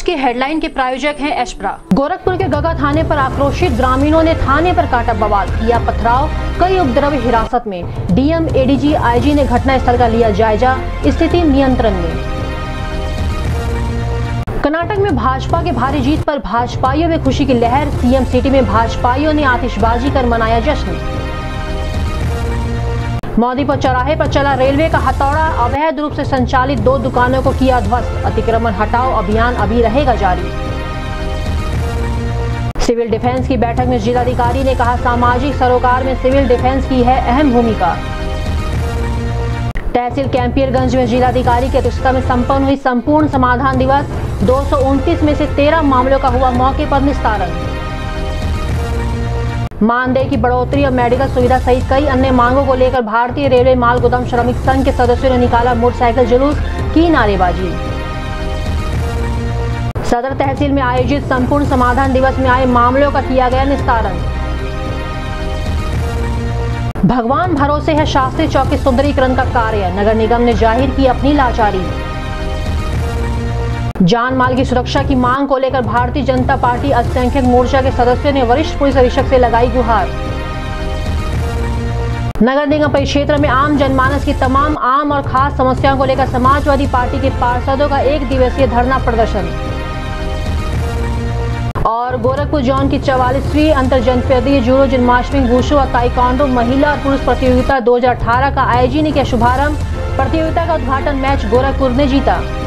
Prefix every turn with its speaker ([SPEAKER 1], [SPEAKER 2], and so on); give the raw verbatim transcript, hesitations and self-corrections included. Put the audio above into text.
[SPEAKER 1] की हेडलाइन के प्रायोजक हैं एशप्रा। गोरखपुर के गगा थाने पर आक्रोशित ग्रामीणों ने थाने पर काटा बवाल, किया पथराव, कई उपद्रवी हिरासत में। डीएम, एडीजी, आईजी ने घटनास्थल का लिया जायजा, स्थिति नियंत्रण में। कर्नाटक में भाजपा के भारी जीत पर भाजपाइयों में खुशी की लहर। सीएम सिटी में भाजपाइयों ने आतिशबाजी कर मनाया जश्न। मोदीपुर चौराहे पर चला रेलवे का हथौड़ा, अवैध रूप से संचालित दो दुकानों को किया ध्वस्त। अतिक्रमण हटाओ अभियान अभी रहेगा जारी। सिविल डिफेंस की बैठक में जिलाधिकारी ने कहा, सामाजिक सरोकार में सिविल डिफेंस की है अहम भूमिका। तहसील कैंपियरगंज में जिलाधिकारी की अध्यक्षता में संपन्न हुई संपूर्ण समाधान दिवस। दो सौ उनतीस में से तेरह मामलों का हुआ मौके पर निस्तारण। मानदेय की बढ़ोतरी और मेडिकल सुविधा सहित कई अन्य मांगों को लेकर भारतीय रेलवे माल गोदाम श्रमिक संघ के सदस्यों ने निकाला मोटरसाइकिल जुलूस, की नारेबाजी। सदर तहसील में आयोजित संपूर्ण समाधान दिवस में आए मामलों का किया गया निस्तारण। भगवान भरोसे है शास्त्री चौक के सुंदरीकरण का कार्य, नगर निगम ने जाहिर की अपनी लाचारी। जान माल की सुरक्षा की मांग को लेकर भारतीय जनता पार्टी अल्पसंख्यक मोर्चा के सदस्यों ने वरिष्ठ पुलिस अधीक्षक से लगाई गुहार। नगर निगम परिक्षेत्र में आम जनमानस की तमाम आम और खास समस्याओं को लेकर समाजवादी पार्टी के पार्षदों का एक दिवसीय धरना प्रदर्शन। और गोरखपुर जोन की चौवालीसवीं अंतर जनपदीय जूडो, जिम्नास्टिक, वुशु और ताइक्वांडो महिला और पुरुष प्रतियोगिता दो हजार अठारह का आईजी ने किया शुभारंभ। प्रतियोगिता का उद्घाटन मैच गोरखपुर ने जीता।